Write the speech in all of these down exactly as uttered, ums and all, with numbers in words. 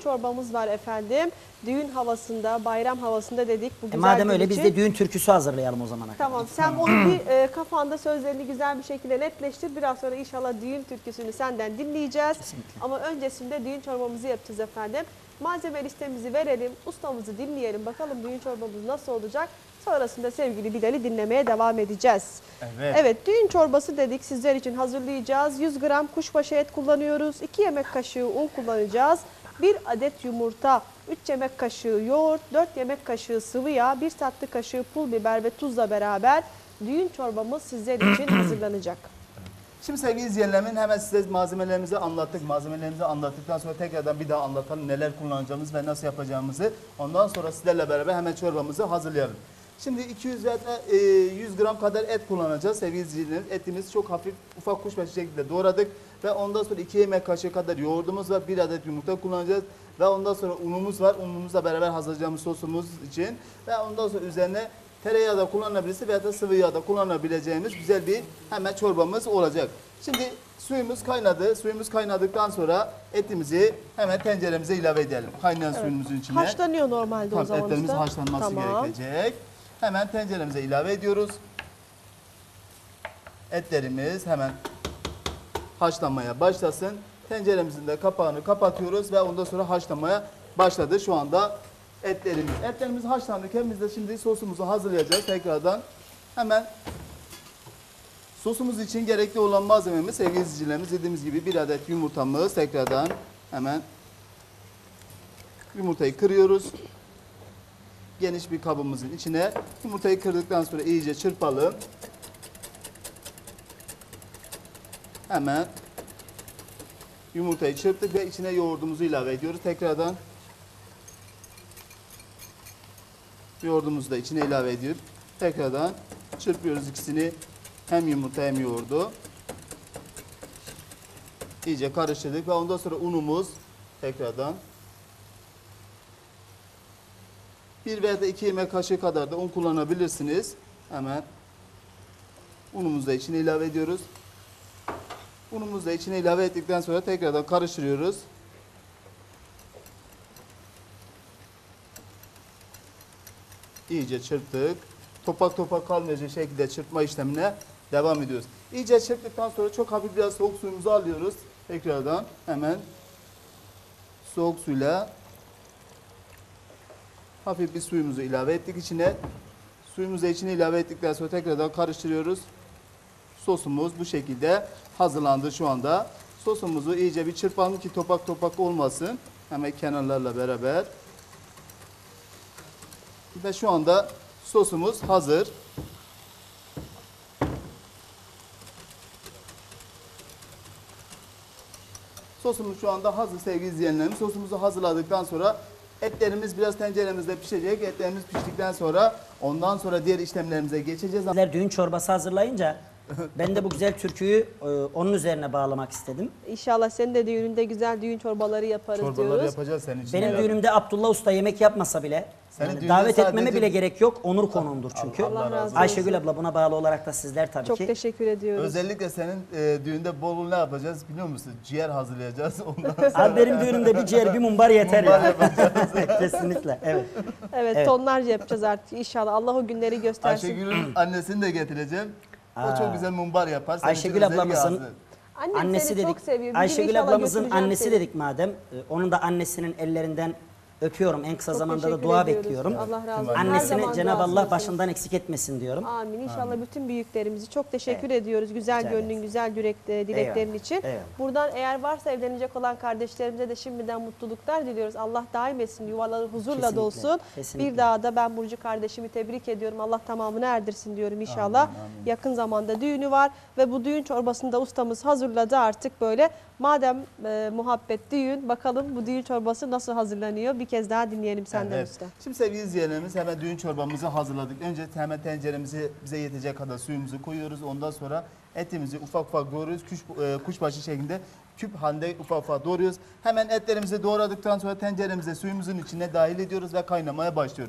çorbamız var efendim. Düğün havasında, bayram havasında dedik. Bu E güzel madem gün öyle için. biz de düğün türküsü hazırlayalım o zamana kadar. Tamam, sen onu bir e, kafanda sözlerini güzel bir şekilde netleştir. Biraz sonra inşallah düğün türküsünü senden dinleyeceğiz. Kesinlikle. Ama öncesinde düğün çorbamızı yapacağız efendim. Malzeme listemizi verelim, ustamızı dinleyelim. Bakalım düğün çorbamız nasıl olacak? Sonrasında sevgili Bilal'i dinlemeye devam edeceğiz. Evet. Evet, düğün çorbası dedik, sizler için hazırlayacağız. yüz gram kuşbaşı et kullanıyoruz. iki yemek kaşığı un kullanacağız. bir adet yumurta, üç yemek kaşığı yoğurt, dört yemek kaşığı sıvı yağ, bir tatlı kaşığı pul biber ve tuzla beraber düğün çorbamız sizler için hazırlanacak. Şimdi sevgili izleyenlerimin hemen size malzemelerimizi anlattık. Malzemelerimizi anlattıktan sonra tekrardan bir daha anlatalım neler kullanacağımız ve nasıl yapacağımızı. Ondan sonra sizlerle beraber hemen çorbamızı hazırlayalım. Şimdi iki yüz ve yüz gram kadar et kullanacağız sevgili izleyicilerim. Etimizi çok hafif ufak kuşbaşı şekilde doğradık. Ve ondan sonra iki yemek kaşığı kadar yoğurdumuz var. bir adet yumurta kullanacağız. Ve ondan sonra unumuz var. Unumuzla beraber hazırlayacağımız sosumuz için. Ve ondan sonra üzerine tereyağı da kullanabilirsiniz veya da sıvı yağ da kullanabileceğimiz güzel bir hemen çorbamız olacak. Şimdi suyumuz kaynadı. Suyumuz kaynadıktan sonra etimizi hemen tenceremize ilave edelim. Kaynayan evet. suyumuzun içine. Haşlanıyor normalde o zaman. Etlerimiz haşlanması tamam. gerekecek. Hemen tenceremize ilave ediyoruz. Etlerimiz hemen haşlanmaya başlasın. Tenceremizin de kapağını kapatıyoruz ve ondan sonra haşlamaya başladı şu anda etlerimiz. Etlerimiz haşlanırken biz de şimdi sosumuzu hazırlayacağız tekrardan. Hemen sosumuz için gerekli olan malzememiz sevgili izleyicilerimiz dediğimiz gibi bir adet yumurtamız. Tekrardan hemen yumurtayı kırıyoruz. Geniş bir kabımızın içine yumurtayı kırdıktan sonra iyice çırpalım. Hemen yumurtayı çırptık ve içine yoğurdumuzu ilave ediyoruz. Tekrardan yoğurdumuzu da içine ilave ediyoruz. Tekrardan çırpıyoruz ikisini. Hem yumurta hem yoğurdu. İyice karıştırdık ve ondan sonra unumuz tekrardan bir veya da iki yemek kaşığı kadar da un kullanabilirsiniz. Hemen unumuzu da içine ilave ediyoruz. Unumuzu da içine ilave ettikten sonra tekrardan karıştırıyoruz. İyice çırptık. Topak topak kalmayacak şekilde çırpma işlemine devam ediyoruz. İyice çırptıktan sonra çok hafif biraz soğuk suyumuzu alıyoruz. Tekrardan hemen soğuk suyla hafif bir suyumuzu ilave ettik içine. Suyumuzu içine ilave ettikten sonra tekrardan karıştırıyoruz. Sosumuz bu şekilde hazırlandı şu anda. Sosumuzu iyice bir çırpalım ki topak topak olmasın. Hemen kenarlarla beraber. Ve şu anda sosumuz hazır. Sosumuz şu anda hazır sevgili izleyenlerim. Sosumuzu hazırladıktan sonra etlerimiz biraz tenceremizde pişecek. Etlerimiz piştikten sonra ondan sonra diğer işlemlerimize geçeceğiz. Sizler düğün çorbası hazırlayınca ben de bu güzel türküyü e, onun üzerine bağlamak istedim. İnşallah senin de düğününde güzel düğün çorbaları yaparız Çorbaları diyoruz. yapacağız senin için. Benim Evet. düğünümde Abdullah Usta yemek yapmasa bile Senin yani düğünde davet etmeme sadece- bile gerek yok. Onur konuğumdur çünkü. Allah razı olsun. Ayşegül abla buna bağlı olarak da sizler tabii Çok ki. teşekkür ediyoruz. Özellikle senin e, düğünde bol bol ne yapacağız biliyor musun? Ciğer hazırlayacağız. Ondan sonra Abi benim düğünümde bir ciğer bir mumbar yeter ya. Kesinlikle evet. Evet, Evet. tonlarca yapacağız artık inşallah. Allah o günleri göstersin. Ayşegül'ün annesini de getireceğim. O Aa. çok güzel mumbar yapar. Senin için Ayşegül özel ablamızın yazdı. Annem annesi seni dedik. çok seviyor. Bir gün Ayşegül inşallah ablamızın götüreceğim annesi seni. dedik madem. e, Onun da annesinin ellerinden öpüyorum. En kısa Çok zamanda da teşekkür dua ediyoruz. bekliyorum. Allah razı olsun. Her Annesini zaman Cenab-ı Allah duasındasınız. başından eksik etmesin diyorum. Amin. İnşallah bütün büyüklerimizi çok teşekkür ediyoruz. Güzel Rica gönlün, ederiz. güzel yürek, e, dileklerin Eyvallah. için. Eyvallah. Buradan eğer varsa evlenecek olan kardeşlerimize de şimdiden mutluluklar diliyoruz. Allah daim etsin, yuvaları huzurla Kesinlikle, dolsun. kesinlikle. Bir daha da ben Burcu kardeşimi tebrik ediyorum. Allah tamamını erdirsin diyorum inşallah. Amin, amin. Yakın zamanda düğünü var ve bu düğün çorbasını da ustamız hazırladı artık böyle. Madem e, muhabbet düğün, bakalım bu düğün çorbası nasıl hazırlanıyor? Bir kez daha dinleyelim senden Evet. usta. Şimdi sevgili izleyenlerimiz hemen düğün çorbamızı hazırladık. Önce hemen tenceremizi bize yetecek kadar suyumuzu koyuyoruz. Ondan sonra etimizi ufak ufak doğruyoruz. Kuş, e, kuşbaşı şeklinde küp halinde ufak ufak doğruyoruz. Hemen etlerimizi doğradıktan sonra tenceremize suyumuzun içine dahil ediyoruz ve kaynamaya başlıyoruz.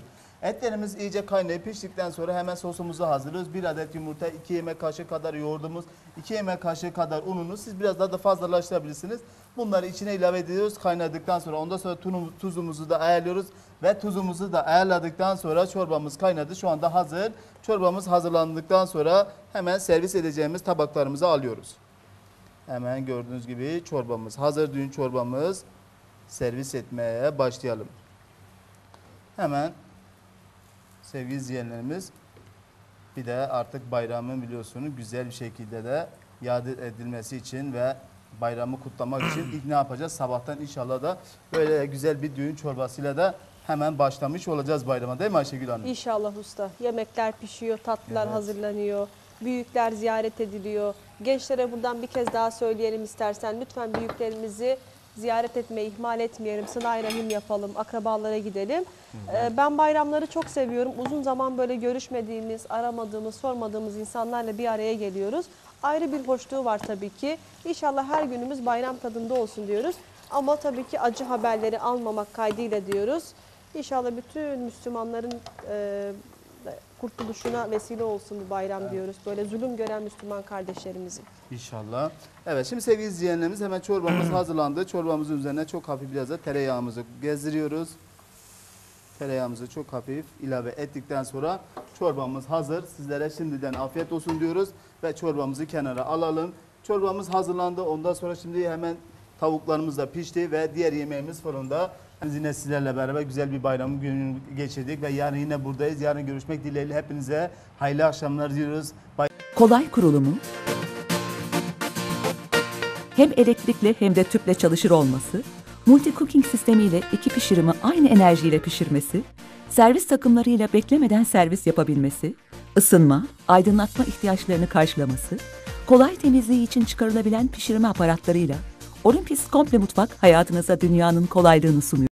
Etlerimiz iyice kaynayıp piştikten sonra hemen sosumuzu hazırlıyoruz. Bir adet yumurta, iki yemek kaşığı kadar yoğurdumuz, iki yemek kaşığı kadar ununu siz biraz daha da fazlalaştırabilirsiniz. Bunları içine ilave ediyoruz kaynadıktan sonra. Ondan sonra tuzumuzu da ayarlıyoruz ve tuzumuzu da ayarladıktan sonra çorbamız kaynadı. Şu anda hazır. Çorbamız hazırlandıktan sonra hemen servis edeceğimiz tabaklarımızı alıyoruz. Hemen gördüğünüz gibi çorbamız hazır. Düğün çorbamız, servis etmeye başlayalım. Hemen sevgili izleyenlerimiz, bir de artık bayramın biliyorsunuz güzel bir şekilde de yad edilmesi için ve bayramı kutlamak için ilk ne yapacağız? Sabahtan inşallah da böyle güzel bir düğün çorbasıyla da hemen başlamış olacağız bayrama, değil mi Ayşegül Hanım? İnşallah usta. Yemekler pişiyor, tatlılar Evet. hazırlanıyor. Büyükler ziyaret ediliyor. Gençlere buradan bir kez daha söyleyelim istersen. Lütfen büyüklerimizi ziyaret etmeyi ihmal etmeyelim. Sıla-i rahim yapalım, akrabalara gidelim. Ee, ben bayramları çok seviyorum. Uzun zaman böyle görüşmediğimiz, aramadığımız, sormadığımız insanlarla bir araya geliyoruz. Ayrı bir hoşluğu var tabii ki. İnşallah her günümüz bayram tadında olsun diyoruz. Ama tabii ki acı haberleri almamak kaydıyla diyoruz. İnşallah bütün Müslümanların e, kurtuluşuna vesile olsun bu bayram evet. diyoruz. Böyle zulüm gören Müslüman kardeşlerimizin. İnşallah. Evet, şimdi sevgili izleyenlerimiz hemen çorbamız hazırlandı. Çorbamızın üzerine çok hafif biraz da tereyağımızı gezdiriyoruz. Tereyağımızı çok hafif ilave ettikten sonra çorbamız hazır. Sizlere şimdiden afiyet olsun diyoruz ve çorbamızı kenara alalım. Çorbamız hazırlandı. Ondan sonra şimdi hemen tavuklarımız da pişti ve diğer yemeğimiz fırında. Biz yine sizlerle beraber güzel bir bayram gününü geçirdik ve yarın yine buradayız. Yarın görüşmek dileğiyle hepinize hayırlı akşamlar diliyoruz. Bay Kolay kurulumu, hem elektrikli hem de tüple çalışır olması, multi cooking sistemiyle iki pişirimi aynı enerjiyle pişirmesi, servis takımlarıyla beklemeden servis yapabilmesi, ısınma, aydınlatma ihtiyaçlarını karşılaması, kolay temizliği için çıkarılabilen pişirme aparatlarıyla Olympus Komple Mutfak hayatınıza dünyanın kolaylığını sunuyor.